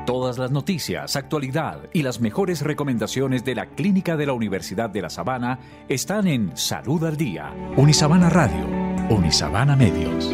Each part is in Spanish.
Todas las noticias, actualidad y las mejores recomendaciones de la Clínica de la Universidad de La Sabana están en Salud al Día. Unisabana Radio, Unisabana Medios.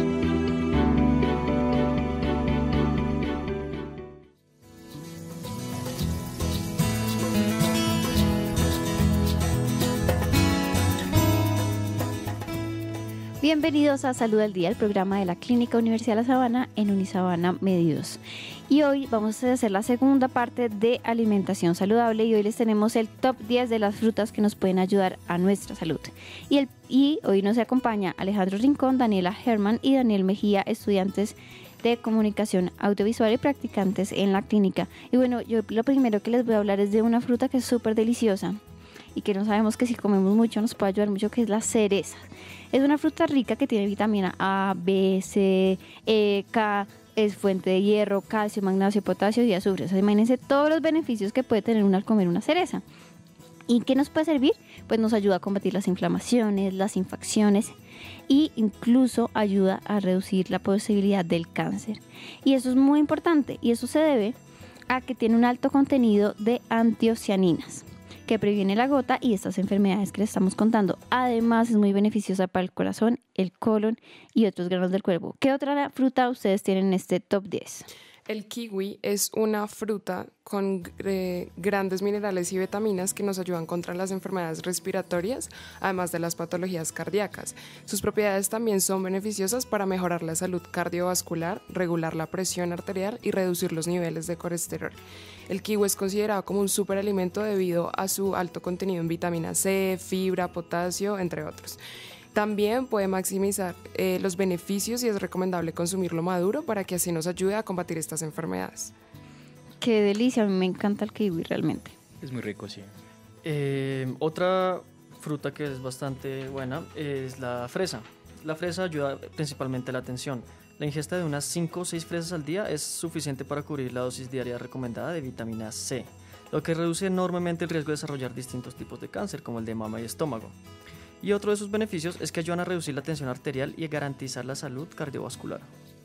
Bienvenidos a Salud al Día, el programa de la Clínica Universidad de La Sabana en Unisabana Medios. Y hoy vamos a hacer la segunda parte de alimentación saludable y hoy les tenemos el top 10 de las frutas que nos pueden ayudar a nuestra salud. Y hoy nos acompaña Alejandro Rincón, Daniela Herman y Daniel Mejía, estudiantes de comunicación audiovisual y practicantes en la clínica. Y bueno, yo lo primero que les voy a hablar es de una fruta que es súper deliciosa y que no sabemos que si comemos mucho nos puede ayudar mucho, que es la cereza. Es una fruta rica que tiene vitamina A, B, C, E, K, es fuente de hierro, calcio, magnesio, potasio y azufre. O sea, imagínense todos los beneficios que puede tener uno al comer una cereza. ¿Y qué nos puede servir? Pues nos ayuda a combatir las inflamaciones, las infecciones e incluso ayuda a reducir la posibilidad del cáncer. Y eso es muy importante y eso se debe a que tiene un alto contenido de antocianinas, que previene la gota y estas enfermedades que les estamos contando. Además, es muy beneficiosa para el corazón, el colon y otros granos del cuerpo. ¿Qué otra fruta ustedes tienen en este top 10? El kiwi es una fruta con grandes minerales y vitaminas que nos ayudan contra las enfermedades respiratorias, además de las patologías cardíacas. Sus propiedades también son beneficiosas para mejorar la salud cardiovascular, regular la presión arterial y reducir los niveles de colesterol. El kiwi es considerado como un superalimento debido a su alto contenido en vitamina C, fibra, potasio, entre otros. También puede maximizar los beneficios y es recomendable consumirlo maduro para que así nos ayude a combatir estas enfermedades. Qué delicia, a mí me encanta el kiwi realmente. Es muy rico, sí. Otra fruta que es bastante buena es la fresa. La fresa ayuda principalmente a la atención. La ingesta de unas 5 o 6 fresas al día es suficiente para cubrir la dosis diaria recomendada de vitamina C, lo que reduce enormemente el riesgo de desarrollar distintos tipos de cáncer, como el de mama y estómago. Y otro de sus beneficios es que ayudan a reducir la tensión arterial y a garantizar la salud cardiovascular.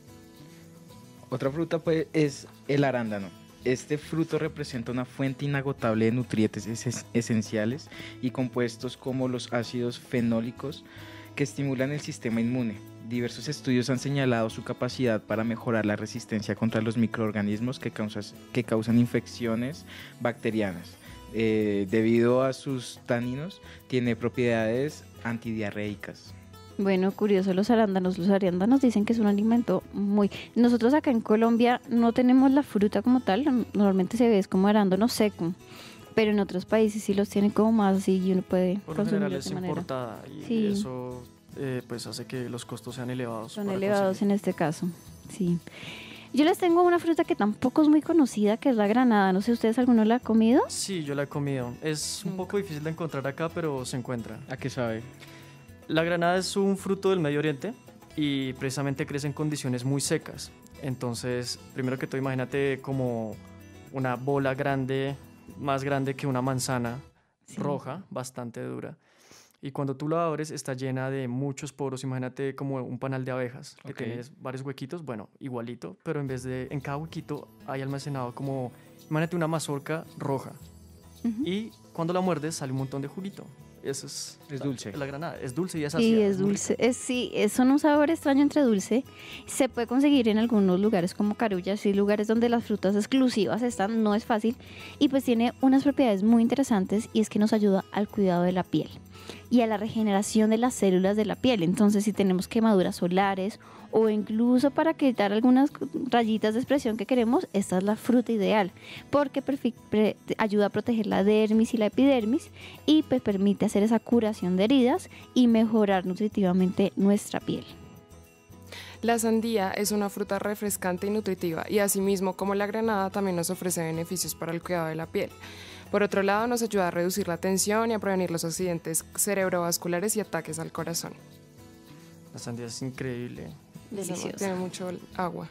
Otra fruta pues, es el arándano. Este fruto representa una fuente inagotable de nutrientes esenciales y compuestos como los ácidos fenólicos que estimulan el sistema inmune. Diversos estudios han señalado su capacidad para mejorar la resistencia contra los microorganismos que causan infecciones bacterianas. Debido a sus taninos, tiene propiedades antidiarreicas. Bueno, curioso los arándanos. Los arándanos dicen que es un alimento muy... Nosotros acá en Colombia no tenemos la fruta como tal, normalmente se ve es como arándano seco, pero en otros países sí los tienen como más así y uno puede Por lo consumirlo general es de manera. importada y Sí. eso pues hace que los costos sean elevados. Son para elevados conseguir. en este caso, sí. Yo les tengo una fruta que tampoco es muy conocida, que es la granada. No sé, ¿ustedes alguno la ha comido? Sí, yo la he comido. Es un poco difícil de encontrar acá, pero se encuentra. ¿A qué sabe? La granada es un fruto del Medio Oriente y precisamente crece en condiciones muy secas. Entonces, primero que todo, imagínate como una bola grande, más grande que una manzana, Sí. roja, bastante dura. Y cuando tú la abres, está llena de muchos poros. Imagínate como un panal de abejas, que Ok. tienes varios huequitos, bueno, igualito, pero en cada huequito hay almacenado como, imagínate una mazorca roja. Ujú. Y cuando la muerdes, sale un montón de juguito. Eso es dulce. la granada. Es dulce y es Sí, ácida. es muy dulce. Son un sabor extraño entre dulce. Se puede conseguir en algunos lugares como Carullas y lugares donde las frutas exclusivas están, no es fácil. Y pues tiene unas propiedades muy interesantes y es que nos ayuda al cuidado de la piel y a la regeneración de las células de la piel. Entonces, si tenemos quemaduras solares o incluso para quitar algunas rayitas de expresión que queremos, esta es la fruta ideal porque ayuda a proteger la dermis y la epidermis y pues permite hacer esa curación de heridas y mejorar nutritivamente nuestra piel. La sandía es una fruta refrescante y nutritiva y asimismo como la granada también nos ofrece beneficios para el cuidado de la piel. Por otro lado, nos ayuda a reducir la tensión y a prevenir los accidentes cerebrovasculares y ataques al corazón. La sandía es increíble. Deliciosa. Tiene mucho agua.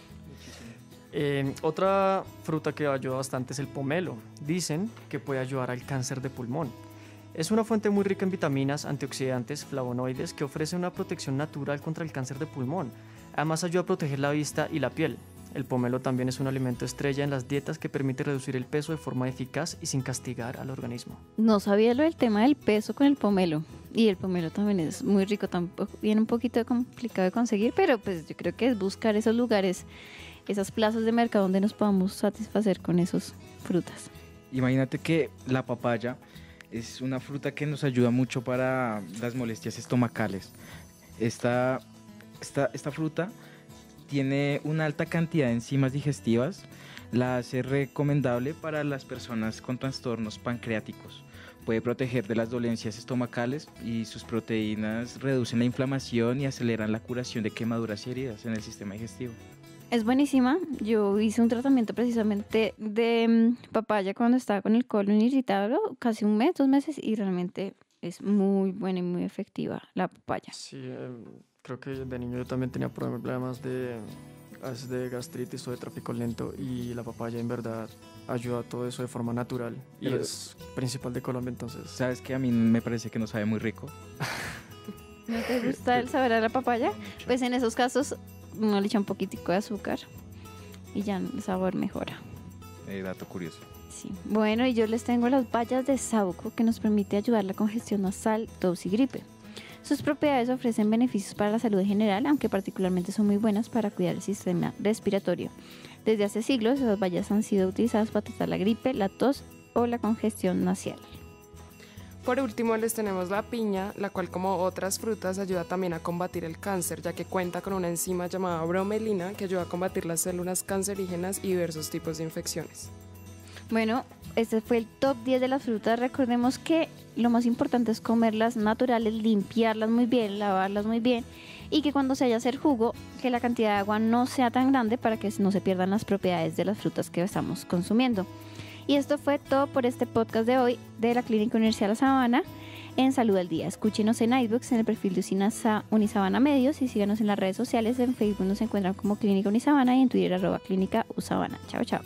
Otra fruta que ayuda bastante es el pomelo. Dicen que puede ayudar al cáncer de pulmón. Es una fuente muy rica en vitaminas, antioxidantes, flavonoides que ofrece una protección natural contra el cáncer de pulmón. Además ayuda a proteger la vista y la piel. El pomelo también es un alimento estrella en las dietas que permite reducir el peso de forma eficaz y sin castigar al organismo. No sabía lo del tema del peso con el pomelo. Y el pomelo también es muy rico, tampoco viene un poquito complicado de conseguir, pero pues yo creo que es buscar esos lugares, esas plazas de mercado donde nos podamos satisfacer con esas frutas. Imagínate que la papaya es una fruta que nos ayuda mucho para las molestias estomacales. Esta fruta tiene una alta cantidad de enzimas digestivas, la hace recomendable para las personas con trastornos pancreáticos. Puede proteger de las dolencias estomacales y sus proteínas reducen la inflamación y aceleran la curación de quemaduras y heridas en el sistema digestivo. Es buenísima. Yo hice un tratamiento precisamente de papaya cuando estaba con el colon irritado, casi 1 mes, 2 meses, y realmente es muy buena y muy efectiva la papaya. Sí, creo que de niño yo también tenía problemas de gastritis o de tráfico lento, y la papaya en verdad ayuda a todo eso de forma natural y Pero es principal de Colombia, entonces... ¿Sabes qué? A mí me parece que no sabe muy rico. ¿No te gusta el sabor a la papaya? Pues en esos casos uno le echa un poquitico de azúcar y ya el sabor mejora. Dato curioso. Sí. Bueno, y yo les tengo las bayas de saúco, que nos permite ayudar la congestión nasal, tos y gripe. Sus propiedades ofrecen beneficios para la salud en general, aunque particularmente son muy buenas para cuidar el sistema respiratorio. Desde hace siglos, esas bayas han sido utilizadas para tratar la gripe, la tos o la congestión nasal. Por último, les tenemos la piña, la cual, como otras frutas, ayuda también a combatir el cáncer, ya que cuenta con una enzima llamada bromelina que ayuda a combatir las células cancerígenas y diversos tipos de infecciones. Bueno, este fue el top 10 de las frutas. Recordemos que lo más importante es comerlas naturales, limpiarlas muy bien, lavarlas muy bien, y que cuando se vaya a hacer jugo, que la cantidad de agua no sea tan grande para que no se pierdan las propiedades de las frutas que estamos consumiendo. Y esto fue todo por este podcast de hoy de la Clínica Universidad de La Sabana en Salud al Día. Escúchenos en iVoox, en el perfil de Unisabana Medios, y síganos en las redes sociales. En Facebook nos encuentran como Clínica Unisabana y en Twitter @Clínica Usabana. Chao, chao.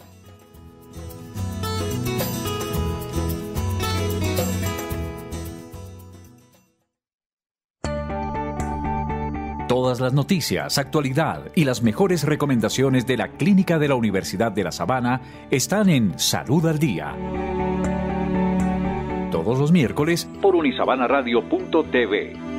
Todas las noticias, actualidad y las mejores recomendaciones de la Clínica de la Universidad de La Sabana están en Salud al Día. Todos los miércoles por unisabanaradio.tv.